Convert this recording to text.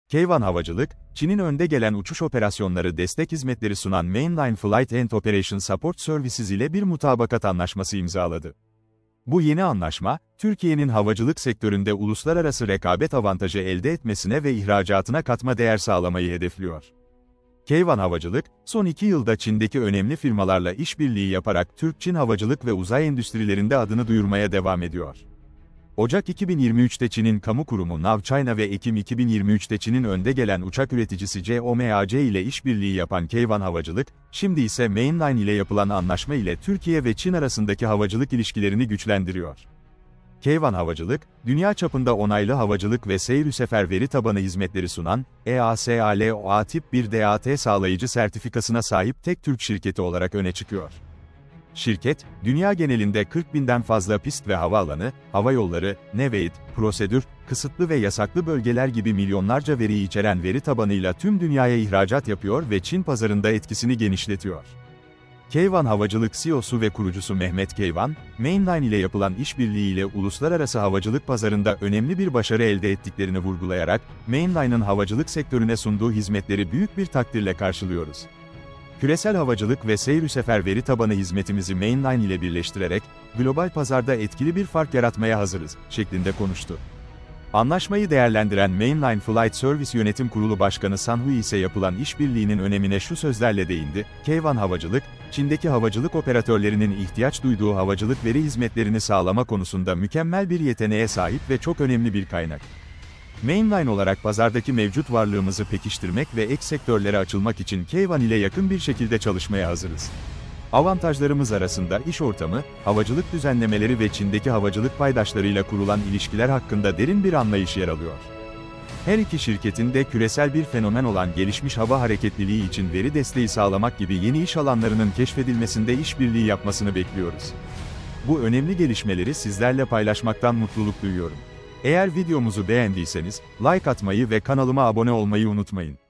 K1 Havacılık, Çin'in önde gelen uçuş operasyonları destek hizmetleri sunan Mainline Flight and Operation Support Services ile bir mutabakat anlaşması imzaladı. Bu yeni anlaşma, Türkiye'nin havacılık sektöründe uluslararası rekabet avantajı elde etmesine ve ihracatına katma değer sağlamayı hedefliyor. K1 Havacılık, son 2 yılda Çin'deki önemli firmalarla işbirliği yaparak Türk-Çin havacılık ve uzay endüstrilerinde adını duyurmaya devam ediyor. Ocak 2023'te Çin'in kamu kurumu Nav China ve Ekim 2023'te Çin'in önde gelen uçak üreticisi COMAC ile işbirliği yapan K1 Havacılık, şimdi ise Mainline ile yapılan anlaşma ile Türkiye ve Çin arasındaki havacılık ilişkilerini güçlendiriyor. K1 Havacılık, dünya çapında onaylı havacılık ve seyir-ü-sefer veri tabanı hizmetleri sunan, EASALOA tip 1 DAT sağlayıcı sertifikasına sahip tek Türk şirketi olarak öne çıkıyor. Şirket, dünya genelinde 40.000'den fazla pist ve havaalanı, havayolları, navigate, prosedür, kısıtlı ve yasaklı bölgeler gibi milyonlarca veriyi içeren veri tabanıyla tüm dünyaya ihracat yapıyor ve Çin pazarında etkisini genişletiyor. K1 Havacılık CEO'su ve kurucusu Mehmet K1, Mainline ile yapılan işbirliğiyle uluslararası havacılık pazarında önemli bir başarı elde ettiklerini vurgulayarak, Mainline'ın havacılık sektörüne sunduğu hizmetleri büyük bir takdirle karşılıyoruz. Küresel havacılık ve seyir-ü-sefer veri tabanı hizmetimizi Mainline ile birleştirerek, global pazarda etkili bir fark yaratmaya hazırız, şeklinde konuştu. Anlaşmayı değerlendiren Mainline Flight Service Yönetim Kurulu Başkanı San Hui ise yapılan işbirliğinin önemine şu sözlerle değindi: K1 Havacılık, Çin'deki havacılık operatörlerinin ihtiyaç duyduğu havacılık veri hizmetlerini sağlama konusunda mükemmel bir yeteneğe sahip ve çok önemli bir kaynak. Mainline olarak pazardaki mevcut varlığımızı pekiştirmek ve ek sektörlere açılmak için K1 ile yakın bir şekilde çalışmaya hazırız. Avantajlarımız arasında iş ortamı, havacılık düzenlemeleri ve Çin'deki havacılık paydaşlarıyla kurulan ilişkiler hakkında derin bir anlayış yer alıyor. Her iki şirketin de küresel bir fenomen olan gelişmiş hava hareketliliği için veri desteği sağlamak gibi yeni iş alanlarının keşfedilmesinde işbirliği yapmasını bekliyoruz. Bu önemli gelişmeleri sizlerle paylaşmaktan mutluluk duyuyorum. Eğer videomuzu beğendiyseniz, like atmayı ve kanalıma abone olmayı unutmayın.